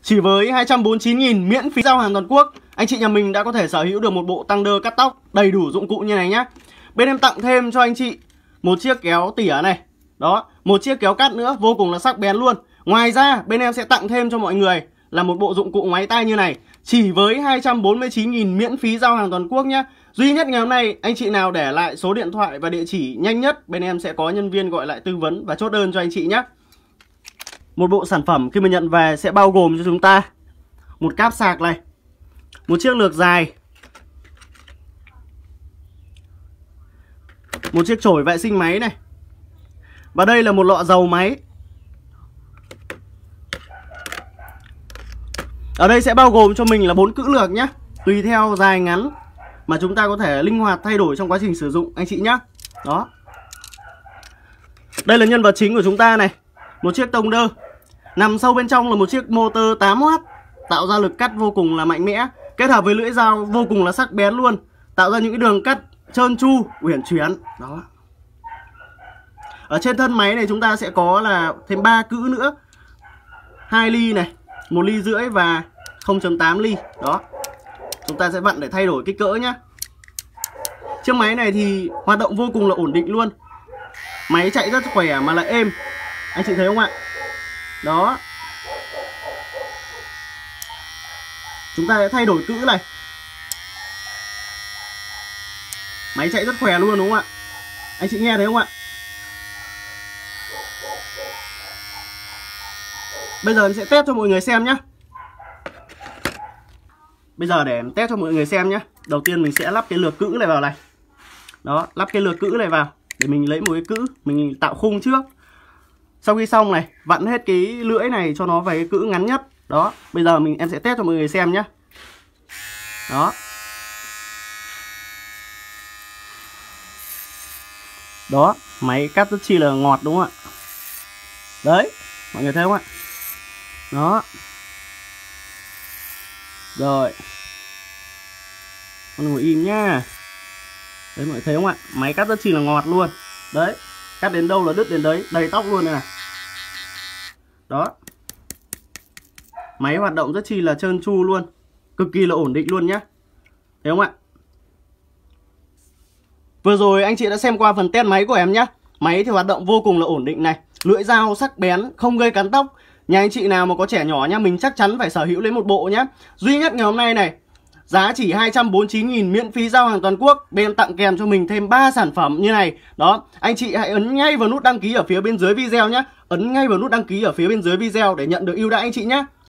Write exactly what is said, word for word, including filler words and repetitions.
Chỉ với hai trăm bốn mươi chín nghìn miễn phí giao hàng toàn quốc, anh chị nhà mình đã có thể sở hữu được một bộ tăng đơ cắt tóc đầy đủ dụng cụ như này nhá. Bên em tặng thêm cho anh chị một chiếc kéo tỉa này. Đó, một chiếc kéo cắt nữa vô cùng là sắc bén luôn. Ngoài ra bên em sẽ tặng thêm cho mọi người là một bộ dụng cụ máy tay như này. Chỉ với hai trăm bốn mươi chín nghìn miễn phí giao hàng toàn quốc nhá. Duy nhất ngày hôm nay anh chị nào để lại số điện thoại và địa chỉ nhanh nhất, bên em sẽ có nhân viên gọi lại tư vấn và chốt đơn cho anh chị nhé. Một bộ sản phẩm khi mà nhận về sẽ bao gồm cho chúng ta một cáp sạc này, một chiếc lược dài, một chiếc chổi vệ sinh máy này, và đây là một lọ dầu máy. Ở đây sẽ bao gồm cho mình là bốn cữ lược nhé, tùy theo dài ngắn mà chúng ta có thể linh hoạt thay đổi trong quá trình sử dụng anh chị nhé. Đó. Đây là nhân vật chính của chúng ta này, một chiếc tông đơ. Nằm sâu bên trong là một chiếc motor tám oát tạo ra lực cắt vô cùng là mạnh mẽ, kết hợp với lưỡi dao vô cùng là sắc bén luôn, tạo ra những cái đường cắt trơn tru, uyển chuyển. Đó. Ở trên thân máy này chúng ta sẽ có là thêm ba cữ nữa, hai ly này, một ly rưỡi và không chấm tám ly. Đó. Chúng ta sẽ vặn để thay đổi kích cỡ nhá. Chiếc máy này thì hoạt động vô cùng là ổn định luôn. Máy chạy rất khỏe mà lại êm. Anh chị thấy không ạ? Đó. Chúng ta sẽ thay đổi cữ này. Máy chạy rất khỏe luôn đúng không ạ? Anh chị nghe thấy không ạ? Bây giờ em sẽ test cho mọi người xem nhé. Bây giờ để em test cho mọi người xem nhé. Đầu tiên mình sẽ lắp cái lược cữ này vào này. Đó, lắp cái lược cữ này vào để mình lấy một cái cữ, mình tạo khung trước. Sau khi xong này, vặn hết cái lưỡi này cho nó về cái cữ ngắn nhất. Đó, bây giờ mình em sẽ test cho mọi người xem nhé. Đó. Đó, máy cắt rất chi là ngọt đúng không ạ? Đấy, mọi người thấy không ạ? Đó. Rồi. Con ngồi im nhá. Đấy mọi người thấy không ạ? Máy cắt rất chi là ngọt luôn. Đấy, cắt đến đâu là đứt đến đấy, đầy tóc luôn này này. Đó. Máy hoạt động rất chi là trơn tru luôn, cực kỳ là ổn định luôn nhá. Thấy không ạ? Vừa rồi anh chị đã xem qua phần test máy của em nhá. Máy thì hoạt động vô cùng là ổn định này, lưỡi dao sắc bén, không gây cắn tóc. Nhà anh chị nào mà có trẻ nhỏ nhá, mình chắc chắn phải sở hữu lấy một bộ nhá. Duy nhất ngày hôm nay này, giá chỉ hai trăm bốn mươi chín nghìn miễn phí giao hàng toàn quốc. Bên tặng kèm cho mình thêm ba sản phẩm như này. Đó, anh chị hãy ấn ngay vào nút đăng ký ở phía bên dưới video nhé. Ấn ngay vào nút đăng ký ở phía bên dưới video để nhận được ưu đãi anh chị nhé.